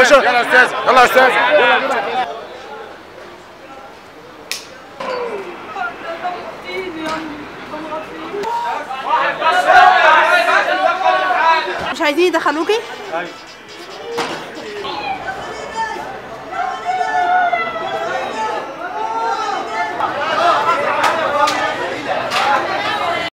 باشا. يلا يا استاذ، يلا يا استاذ. مش عايزين يدخلوكي؟